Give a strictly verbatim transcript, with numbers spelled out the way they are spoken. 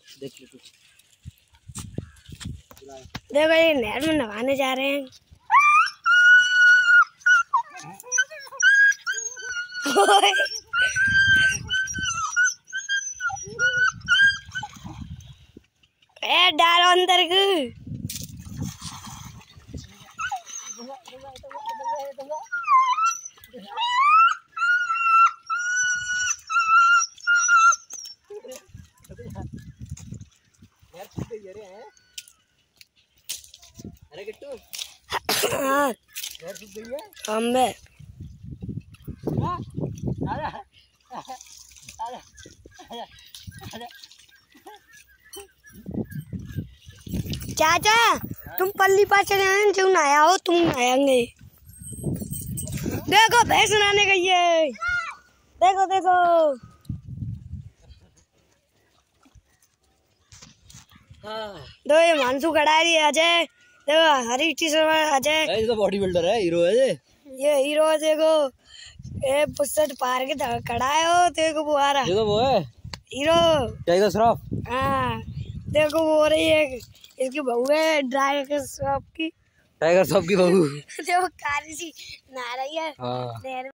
देख ले तू। देखो ये नहर में नहाने जा रहे हैं। ए डालो अंदर को। अरे किट्टू हाँ घर सूख गई है। अम्बे अरे अरे अरे चाचा तुम पल्ली पास चले आए क्यों नहाया हो? तुम नहाएंगे। देखो भैंस नहाने गई है। देखो देखो दो ये मानसू खड़ा है। अजय देखो हरी टी शर्ट अजय। ये तो बॉडी बिल्डर है, हीरो है ये। ये हीरो है। देखो ये बुस्सट पार के खड़ा है। हो देखो वो आ रहा। ये तो वो है हीरो टाइगर श्रॉफ। हाँ देखो वो हो रही है इसकी बहू है ड्राइवर श्रॉफ की। टाइगर श्रॉफ की बहू। देखो काली सी नहा रही है। हाँ।